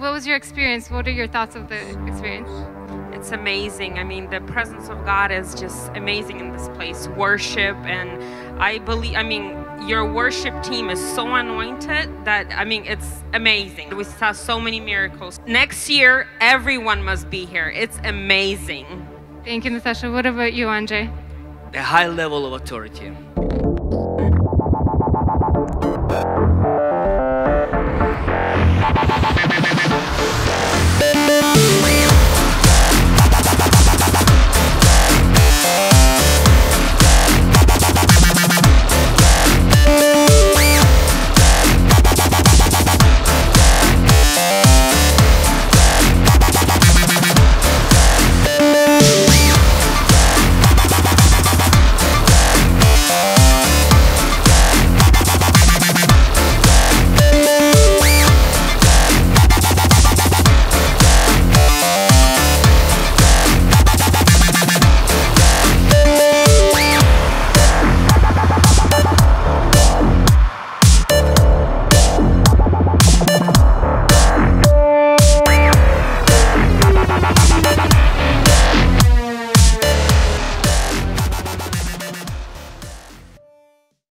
what was your experience? What are your thoughts of the experience? It's amazing. I mean, the presence of God is just amazing in this place. Worship, and I mean, your worship team is so anointed that, I mean, it's amazing. We saw so many miracles. Next year, everyone must be here. It's amazing. Thank you, Natasha. What about you, Andrey? A high level of authority.